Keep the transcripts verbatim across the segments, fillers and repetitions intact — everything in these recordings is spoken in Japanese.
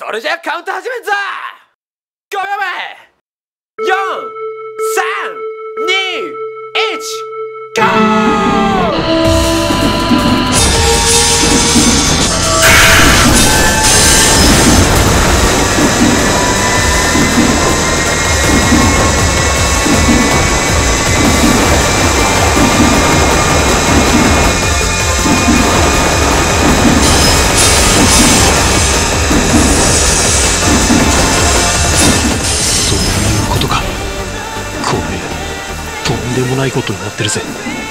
それじゃあカウント始めんぞ。ごびょうめ、よん、さん、に、いち、ゴー。 とんでもないことになってるぜ。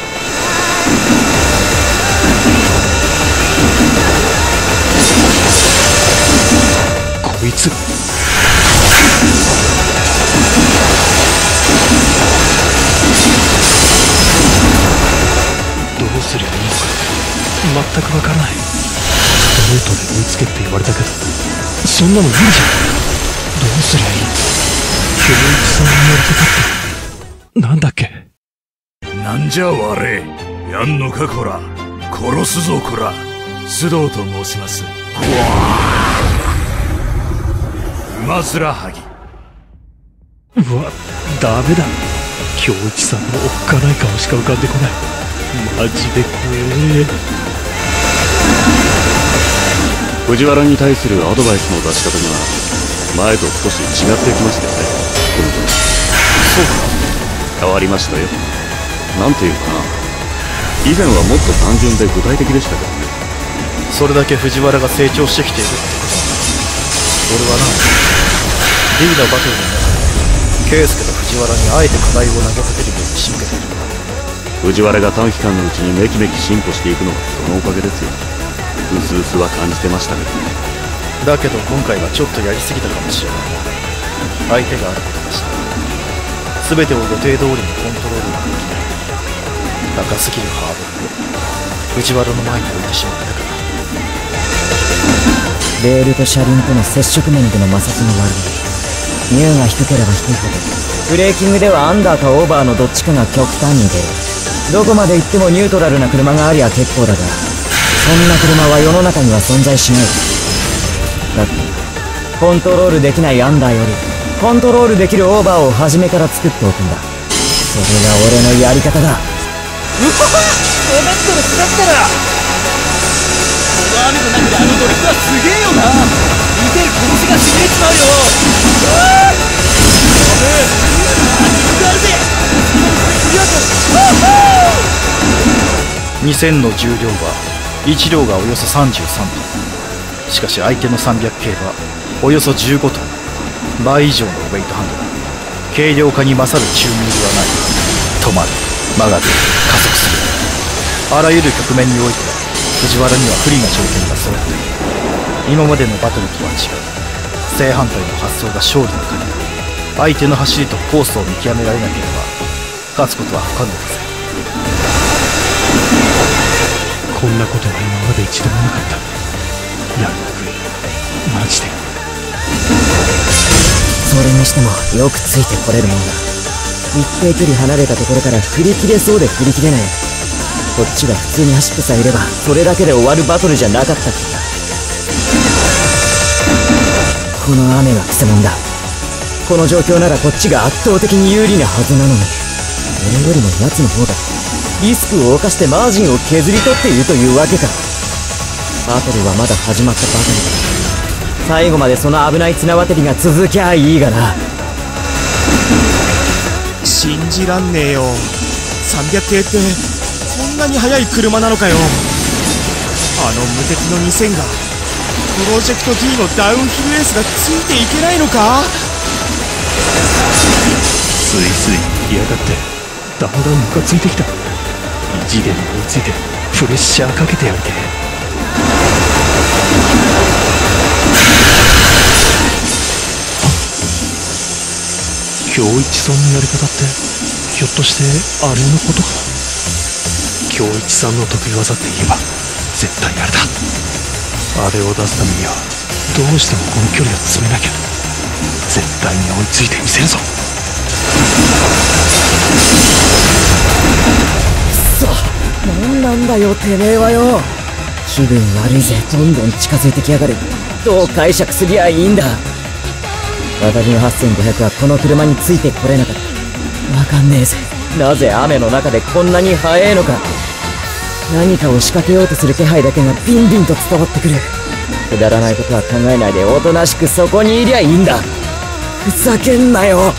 こいつどうすりゃいいのか全くわからない。ストレートで追いつけって言われたけど、そんなの無理じゃん。どうすりゃいい？恭一さんにやりたかったなんだっけ？ なんじゃ我、やんのかこら。殺すぞこら。須藤と申します。馬面はぎ。 うわ、ダメだ。恭一さんのおっかない顔しか浮かんでこない。マジで怖え。 藤原に対するアドバイスの出し方が前と少し違ってきましたよね。そうか、変わりましたよ。なんていうかな、以前はもっと単純で具体的でしたけどね。 それだけ藤原が成長してきているってことだ。俺はな、リーのバトルの中で圭介と藤原にあえて課題を投げかけるように仕向けている。 藤原が短期間のうちにめきめき進歩していくのはそのおかげですよ。うすうすは感じてましたけどね。 だけど今回はちょっとやりすぎたかもしれない。相手があることだし、全てを予定通りにコントロールができない。高すぎるハードルを藤原の前に置いてしまったから。 レールと車輪との接触面での摩擦の割合、ミューが低ければ低いほどブレーキングではアンダーかオーバーのどっちかが極端に出る。どこまで行ってもニュートラルな車がありゃ結構だが、そんな車は世の中には存在しない。だってコントロールできないアンダーよりコントロールできるオーバーを初めから作っておくんだ。それが俺のやり方だ。 うわっ、滑ってる滑ってる。この雨の中であのドリフトはすげえよな。見てる拳がしびれちまうよ。うわー、やべえ、うわー、あるぜ。次はとにせんの重量はいち両がおよそさんじゅうさんトン。しかし相手のさんびゃく系はおよそじゅうごトン。倍以上のウェイトハンドだ。軽量化に勝るチューニングはない。止まる、曲がる、加速する。あらゆる局面において藤原には不利な条件が揃っている。今までのバトルとは違う正反対の発想が勝利の鍵だ。相手の走りとコースを見極められなければ勝つことは不可能だぜ。 こんなことは今まで一度もなかった。やっぱりマジで。 それにしてもよくついてこれるもんだ。一定距離離れたところから振り切れそうで振り切れない。こっちが普通に走ってさえいればそれだけで終わるバトルじゃなかったってか。この雨がくせ者だ。この状況ならこっちが圧倒的に有利なはずなのに、俺よりも奴の方がリスクを冒してマージンを削り取っているというわけか。バトルはまだ始まったばかりだ。最後までその危ない綱渡りが続きゃいいがな。 信じらんねえよ。さんびゃく系ってこんなに速い車なのかよ。あの無敵のにせんがプロジェクト D のダウンヒルレースがついていけないのか。 スイスイ行きやがって。だんだんムカついてきた。異次元に追いついてプレッシャーかけてやりてえ。恭一さんのやり方ってひょっとしてあれのことかな。恭一さんの得意技って言えば絶対あれだ。あれを出すためにはどうしてもこの距離を詰めなきゃ。絶対に追いついてみせるぞ。 くそ、なんなんだよてめえはよ。気分悪いぜ。どんどん近づいてきやがる。 どう解釈すりゃいいんだ。渡りのはっせんごひゃくはこの車についてこれなかった。わかんねえぜ。なぜ雨の中でこんなに速えのか。何かを仕掛けようとする気配だけがビンビンと伝わってくる。くだらないことは考えないでおとなしくそこにいりゃいいんだ。ふざけんなよ。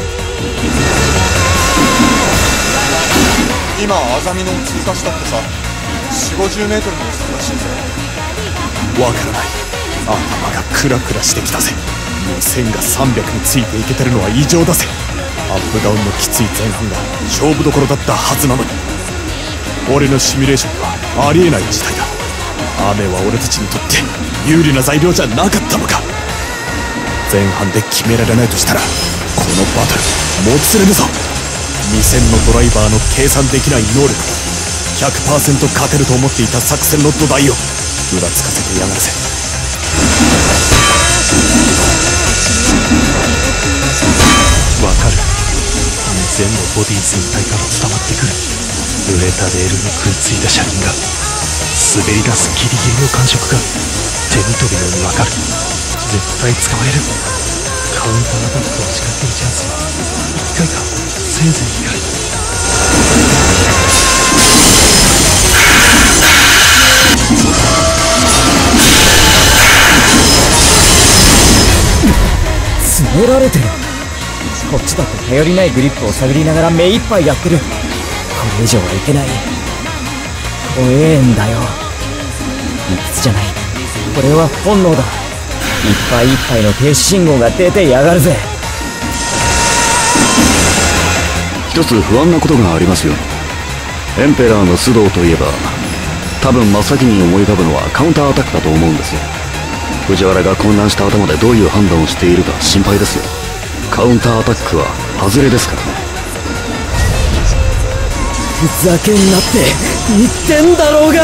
今アザミノを通過したってさ、よんじゅうごじゅうメートルの遅さらしいぜ。 わからない。頭がクラクラしてきたぜ。もう線がさんびゃくについていけてるのは異常だぜ。アップダウンのきつい前半が勝負どころだったはずなのに、俺のシミュレーションはありえない事態だ。雨は俺たちにとって有利な材料じゃなかったのか。前半で決められないとしたらこのバトルもつれるぞ。にせんのドライバーの計算できない能力、 ひゃくパーセント 勝てると思っていた作戦の土台を裏つかせてやがるぜ。 わかる。全のボディ全体から伝わってくる。濡れたレールに食いついた車輪が滑り出すギリギリの感触が手に取るようにわかる。絶対捕まえる。カウンターアタックを仕掛けるチャンスはいっかいか、せいぜいにかい。 詰められてる。こっちだって頼りないグリップを探りながら目いっぱいやってる。これ以上はいけない。怖えんだよ。理屈じゃない、これは本能だ。いっぱいいっぱいの停止信号が出てやがるぜ。 一つ不安なことがありますよ。エンペラーの須藤といえば、多分真っ先に思い浮かぶのはカウンターアタックだと思うんですよ。藤原が混乱した頭でどういう判断をしているか心配ですよ。カウンターアタックは外れですからね。 ふざけんなって言ってんだろうが。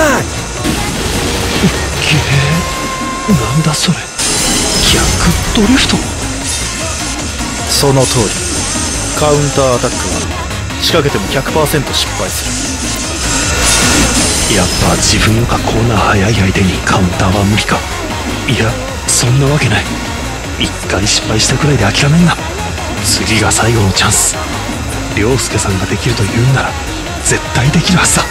げえ、なんだそれ。逆ドリフト。 その通り。カウンターアタックは仕掛けても ひゃくパーセント 失敗する。やっぱ自分よかコーナー速い相手にカウンターは無理か。いや、そんなわけない。一回失敗したくらいで諦めんな。次が最後のチャンス。涼介さんができると言うんなら絶対できるはずだ。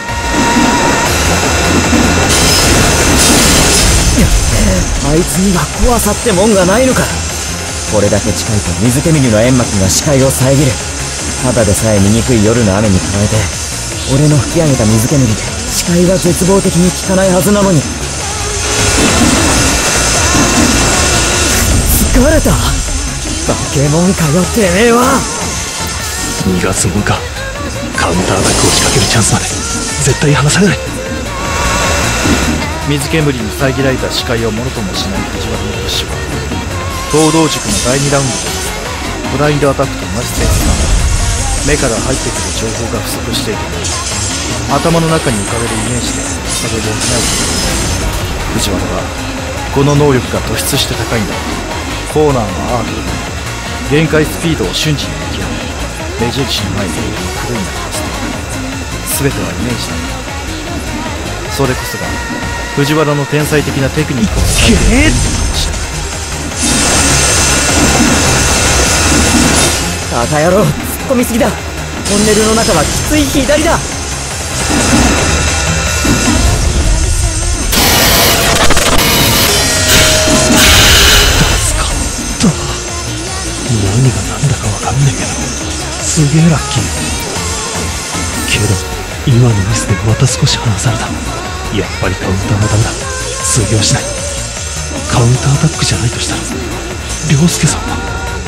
あいつには怖さってもんがないのか。これだけ近いと水煙の煙幕が視界を遮る。ただでさえ見にくい夜の雨に加えて、俺の吹き上げた水煙で視界が絶望的に効かないはずなのに。疲れた。バケモンかよてめえは。 にがつもんか。カウンターアタックを仕掛けるチャンスまで絶対離されない。 水煙に遮られた視界をものともしない藤原のプッシュは東道塾のだいにラウンドですが、ブラインドアタックと同じ性質なので、目から入ってくる情報が不足しているので、頭の中に浮かべるイメージで作動を補うという。藤原はこの能力が突出して高いんだ。コーナーはアート、限界スピードを瞬時に見極め、目印のないレールを狂いながらしていく。全てはイメージだ。それこそが藤原の天才的なテクニックを再現するのかもしれない。 バカ野郎、突っ込みすぎだ。トンネルの中はきつい左だ。 助かった。何が何だか分かんねえけどすげえラッキー。けど今のミスでまた少し離された。やっぱりカウンターはダメだ。通用しない。カウンターアタックじゃないとしたら涼介さんは。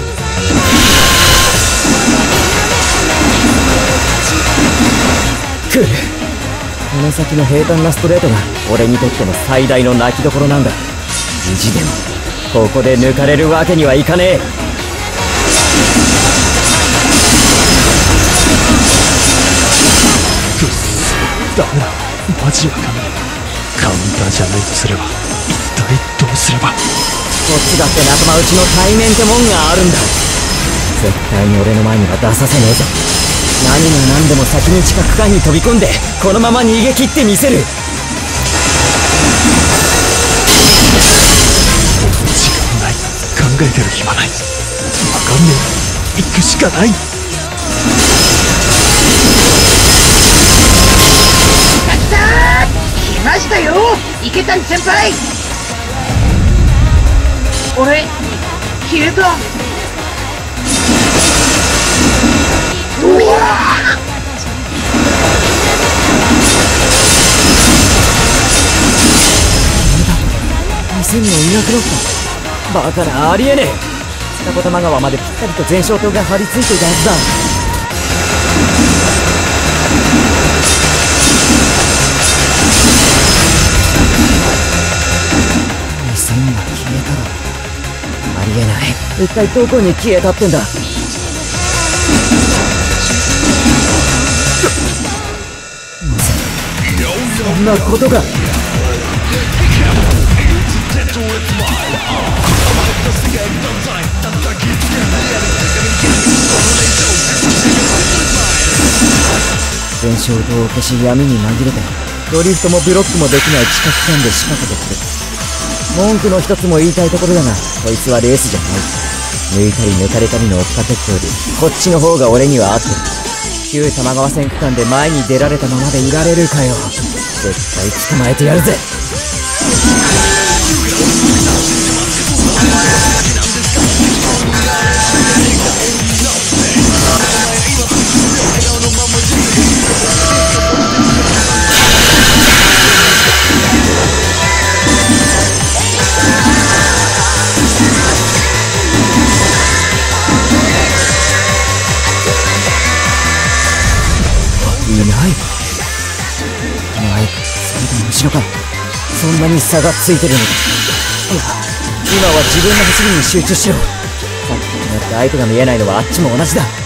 来る。この先の平坦なストレートが俺にとっての最大の泣きどころなんだ。意地でもここで抜かれるわけにはいかねえ。 くっそ、ダメだ。マジわかんない。カウンターじゃないとすれば一体どうすれば。こっちだって仲間内の対面ってもんがあるんだ。絶対に俺の前には出させねえぞ。何が何でも先に地下区間に飛び込んでこのまま逃げ切ってみせる。 えてる暇ない。わかんねえ、行くしかない。 来ましたよ池谷先輩。あれ消えた。うわ店にもいなくなった。バカな、ありえねえ。二子玉川までぴったりと全焼灯が張り付いていたはずだ。店が消えただ。ありえない。一体どこに消えたってんだ。まさかそんなことが。全焼灯を消し闇に紛れてドリフトもブロックもできない地下機関で仕掛けてくる。文句の一つも言いたいところだが、こいつはレースじゃない。抜いたり抜かれたりの追っかけっこよりこっちの方が俺には合ってる。旧玉川線区間で前に出られたままでいられるかよ。絶対捕まえてやるぜ。いない。前かそれとも後ろか。そんなに差がついてるのか。いや、今は自分の走りに集中しろ。さっきになって相手が見えないのはあっちも同じだ。